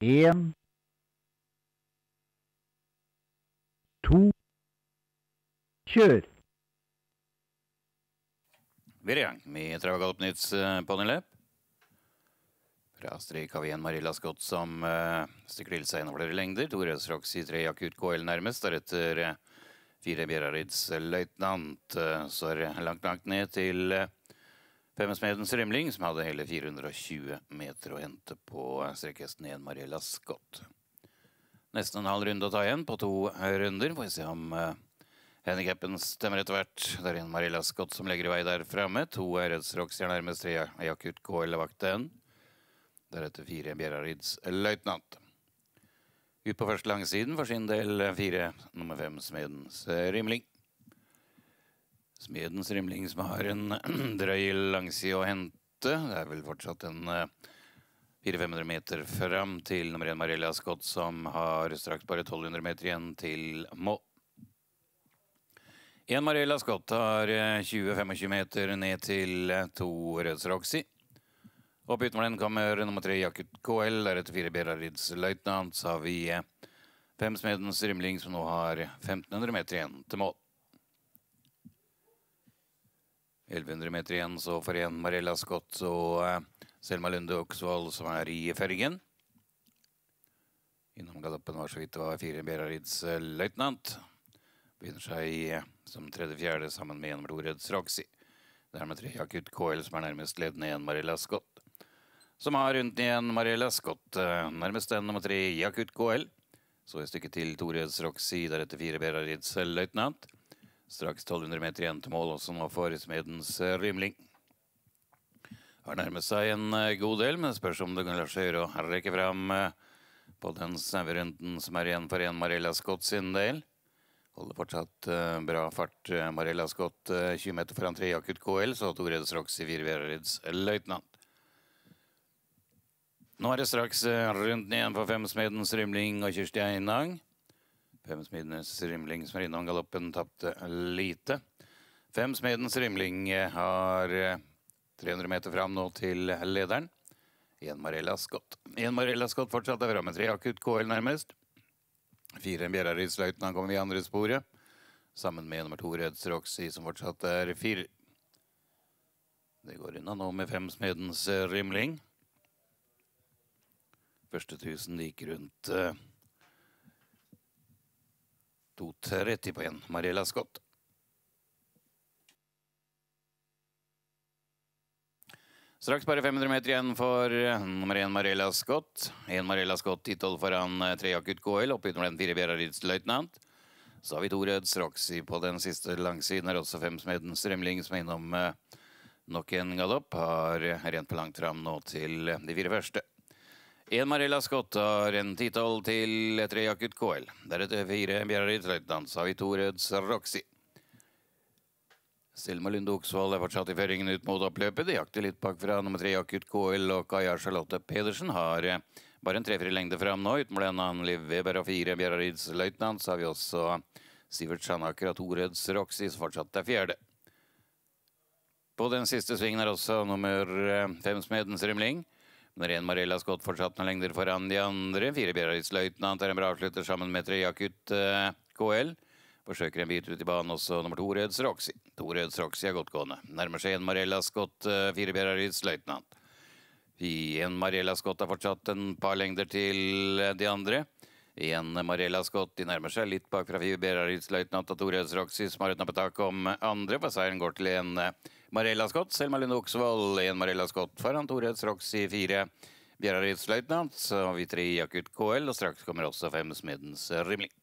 1, 2, kjør! Vi er i gang med Travagaloppnytts ponniløp. Fra strik har vi en Marilla Scott som stikker til seg innover flere lengder. Tores Roxy 3 Akutt KL nærmest, deretter 4 Bjerarids Løytnant. Så er det langt ned til Femsmedens Rymling, som hadde hele 420 meter å hente på strekkhesten igjen Marilla Scott. Nesten en halv runde å ta igjen på 2 runder. Får vi se om handikappen stemmer etter hvert. Det er en Marilla Scott som legger i vei der fremme. 2 Reds Roxy er nærmest, 3 Akutt KL vakten. Deretter 4 Bjerarids Løytnant. Ut på første langsiden for sin del 4 nummer 5 Smedens Rymling. Smedens Rymling som har en drøy langside å hente. Det er vel fortsatt en 400-500 meter frem til nummer 1 Marilla Scott, som har straks bare 1200 meter igjen til mål. 1 Marilla Scott har 20-25 meter ned til 2 Reds Roxy. Opp utenfor den kommer nummer 3 Akutt KL, deretter 4 Bjerarids Løytnant. Så har vi 5 Smedens Rymling som nå har 1500 meter igjen til mål. 1100 meter igjen så for 1 Marilla Scott og Selma Lunde Oksvold som er i føringen. Innom galoppen var så vidt det var 4 Bjerarids Løytnant. Begynner seg som 3.-4. sammen med 1 nummer 2 Reds Roxy. Det er med 3 Akutt KL som er nærmest ledende 1 Marilla Scott. Som har rundt 1 Marilla Scott, nærmest nummer 3 Akutt KL. Så i stykket til 2 Reds Roxy, deretter 4 Bjerarids Løytnant. Straks 1200 meter igjen til mål, også nå for Smedens Rymling. Har nærmet seg en god del, men det spørs om det kan la seg gjøre å rekke frem på den snauerunden som er igjen for 1 Marilla Scott sin del. Holder fortsatt bra fart. Marilla Scott 20 meter foran 3 Akutt KL, så 2 Reds Roxy 4 Bjerarids Løytnant. Nå er det straks runden igjen for 5 Smedens Rymling og Kirsti Einang. 5 Smedens Rymling som er innom galoppen tappte lite. 5 Smedens Rymling har 300 meter fram nå til lederen. 1 Marilla Scott. 1 Marilla Scott fortsatt er fremme med 3 Akutt KL nærmest. 4 Bjerarids Løytnant kommer i andre sporet. Sammen med nummer 2 Reds Roxy som fortsatt er 4. Det går unna nå med 5 Smedens Rymling. Første 1000 gikk rundt 2.30 på 1 Marilla Scott. Straks bare 500 meter igjen for nummer 1 Marilla Scott. 1 Marilla Scott 10-12 foran 3 Akutt KL, opp utenfor den 4 Bjerarids Løytnant. Så har vi 2 Reds Roxy på den siste langsiden. Her også 5 Smedens Rymling som er innom nok en galopp. Har rent på langt fram nå til de 4 første. 1 Marilla Scott har en 10-12 til 3 Akutt KL. Deretter 4 Bjerarids Løytnant, så har vi 2 Reds Roxy. Selma Lunde Oksvold er fortsatt i føringen ut mot oppløpet. De jakter litt bak fra nummer 3 Akutt KL, og Kaja Charlotte Pedersen har bare en 3-4 lengde frem nå. Utenfor den han Liv Weber og 4 Bjerarids Løytnant, så har vi også Sivert Sanaker og 2 Reds Roxy, som fortsatt er 4. På den siste svingen er også nummer 5 Smedens Rymling. Når 1 Marilla Scott fortsatt noen lengder foran de andre. 4 Bjerarids Løytnant er en bra avslutter sammen med 3 Akutt KL. Forsøker en bit ut i banen også nummer 2 Reds Roxy. 2 Reds Roxy er godt gående. Nærmer seg 1 Marilla Scott, 4 Bjerarids Løytnant. 1 Marilla Scott har fortsatt en par lengder til de andre. 1 Marilla Scott, de nærmer seg litt bak fra 4 Bjerarids Løytnant og 2 Reds Roxy, som har et nappetak om andre. For seieren går til 1 Marilla Scott, Selma Lunde Oksvold, 1 Marilla Scott foran 2 Reds Roxy, 4 Bjerarids Løytnant, så har vi 3 Akutt KL, og straks kommer også 5 Smedens Rymling.